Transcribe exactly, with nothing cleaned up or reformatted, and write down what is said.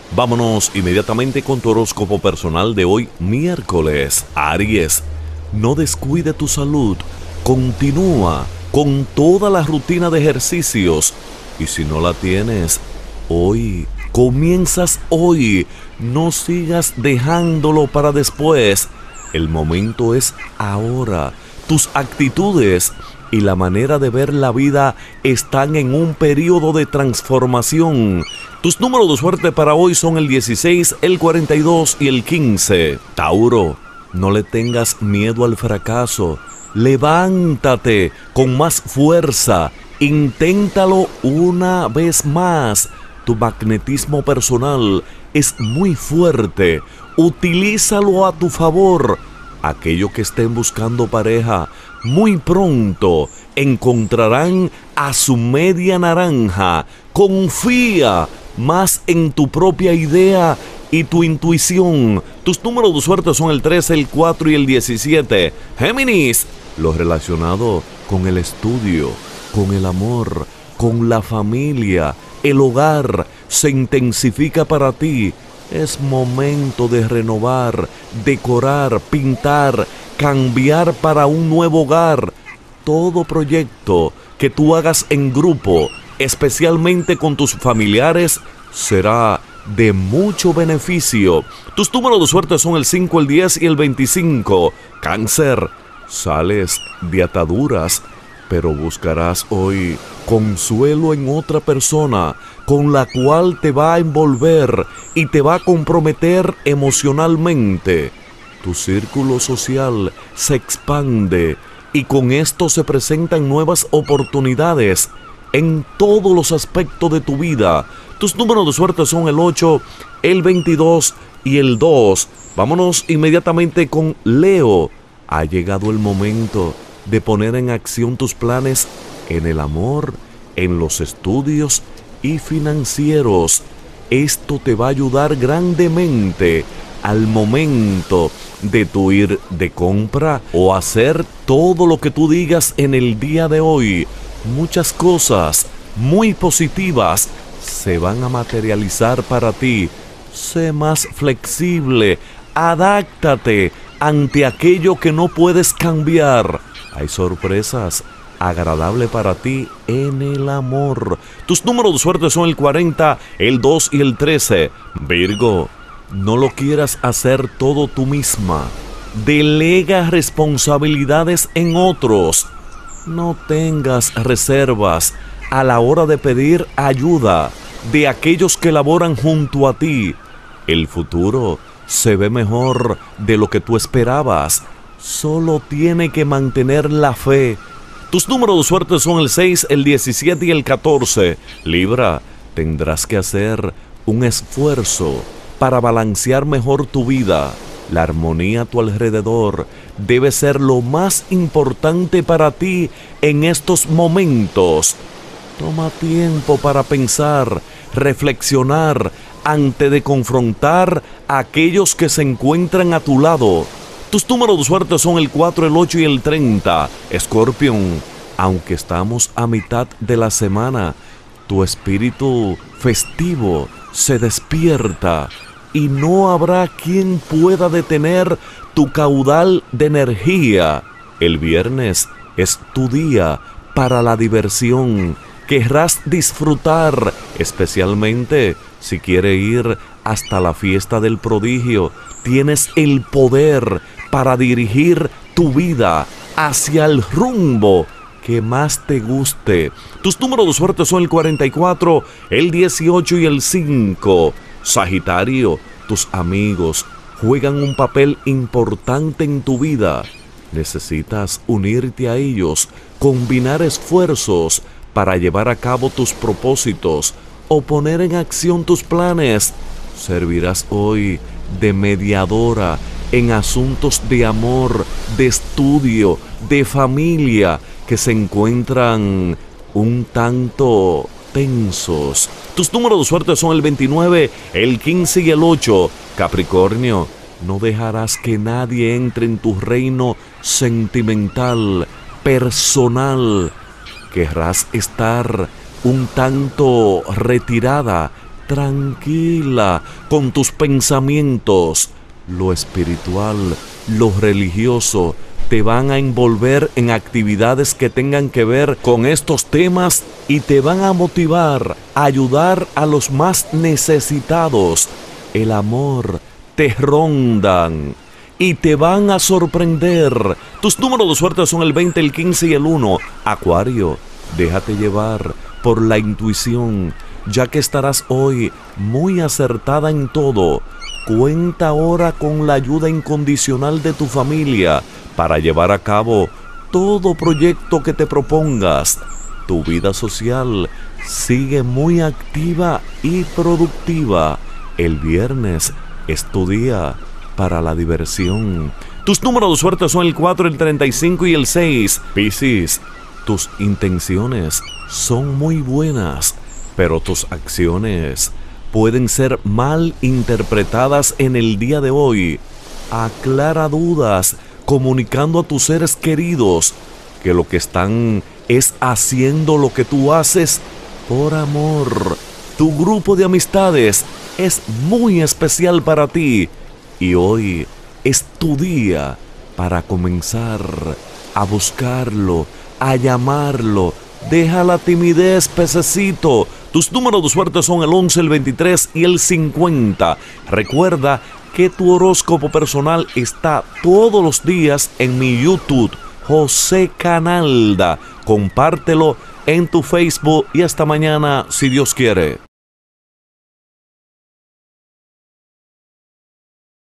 Vámonos inmediatamente con tu horóscopo personal de hoy, miércoles. Aries, no descuide tu salud. Continúa con toda la rutina de ejercicios. Y si no la tienes, hoy, comienzas hoy. No sigas dejándolo para después. El momento es ahora. Tus actitudes y la manera de ver la vida están en un periodo de transformación. Tus números de suerte para hoy son el dieciséis, el cuarenta y dos y el quince. Tauro, no le tengas miedo al fracaso. Levántate con más fuerza. Inténtalo una vez más. Tu magnetismo personal es muy fuerte. Utilízalo a tu favor. Aquellos que estén buscando pareja, muy pronto encontrarán a su media naranja. Confía más en tu propia idea y tu intuición. Tus números de suerte son el trece, el cuatro y el diecisiete. Géminis, lo relacionado con el estudio, con el amor, con la familia, el hogar, se intensifica para ti. Es momento de renovar, decorar, pintar, cambiar para un nuevo hogar. Todo proyecto que tú hagas en grupo, especialmente con tus familiares, será de mucho beneficio. Tus números de suerte son el cinco, el diez y el veinticinco. Cáncer, sales de ataduras, pero buscarás hoy consuelo en otra persona con la cual te va a envolver y te va a comprometer emocionalmente. Tu círculo social se expande y con esto se presentan nuevas oportunidades en todos los aspectos de tu vida. Tus números de suerte son el ocho, el veintidós y el dos. Vámonos inmediatamente con Leo. Ha llegado el momento de poner en acción tus planes en el amor, en los estudios y financieros. Esto te va a ayudar grandemente al momento de tu ir de compra o hacer todo lo que tú digas en el día de hoy. Muchas cosas muy positivas se van a materializar para ti. Sé más flexible, adáptate ante aquello que no puedes cambiar. Hay sorpresas agradables para ti en el amor. Tus números de suerte son el cuarenta, el dos y el trece. Virgo, no lo quieras hacer todo tú misma. Delega responsabilidades en otros. No tengas reservas a la hora de pedir ayuda de aquellos que laboran junto a ti. El futuro se ve mejor de lo que tú esperabas. Solo tiene que mantener la fe. Tus números de suerte son el seis, el diecisiete y el catorce. Libra, tendrás que hacer un esfuerzo para balancear mejor tu vida. La armonía a tu alrededor debe ser lo más importante para ti en estos momentos. Toma tiempo para pensar, reflexionar, antes de confrontar a aquellos que se encuentran a tu lado. Tus números de suerte son el cuatro, el ocho y el treinta. Escorpión, aunque estamos a mitad de la semana, tu espíritu festivo se despierta y no habrá quien pueda detener tu caudal de energía. El viernes es tu día para la diversión. Querrás disfrutar, especialmente si quieres ir hasta la fiesta del prodigio. Tienes el poder para dirigir tu vida hacia el rumbo que más te guste. Tus números de suerte son el cuarenta y cuatro, el dieciocho y el cinco. Sagitario, tus amigos juegan un papel importante en tu vida. Necesitas unirte a ellos, combinar esfuerzos para llevar a cabo tus propósitos o poner en acción tus planes. Servirás hoy de mediadora en asuntos de amor, de estudio, de familia que se encuentran un tanto tensos. Tus números de suerte son el veintinueve, el quince y el ocho. Capricornio, no dejarás que nadie entre en tu reino sentimental, personal. Querrás estar un tanto retirada, tranquila con tus pensamientos. Lo espiritual, lo religioso, te van a envolver en actividades que tengan que ver con estos temas y te van a motivar a ayudar a los más necesitados. El amor te rondan y te van a sorprender. Tus números de suerte son el veinte, el quince y el uno. Acuario, déjate llevar por la intuición, ya que estarás hoy muy acertada en todo. Cuenta ahora con la ayuda incondicional de tu familia para llevar a cabo todo proyecto que te propongas. Tu vida social sigue muy activa y productiva. El viernes es tu día para la diversión. Tus números de suerte son el cuatro, el treinta y cinco y el seis. Piscis, tus intenciones son muy buenas, pero tus acciones pueden ser mal interpretadas en el día de hoy. Aclara dudas comunicando a tus seres queridos que lo que están es haciendo lo que tú haces por amor. Tu grupo de amistades es muy especial para ti y hoy es tu día para comenzar a buscarlo, a llamarlo. Deja la timidez, pececito. Tus números de suerte son el once, el veintitrés y el cincuenta. Recuerda que tu horóscopo personal está todos los días en mi YouTube, José Canalda. Compártelo en tu Facebook y hasta mañana, si Dios quiere.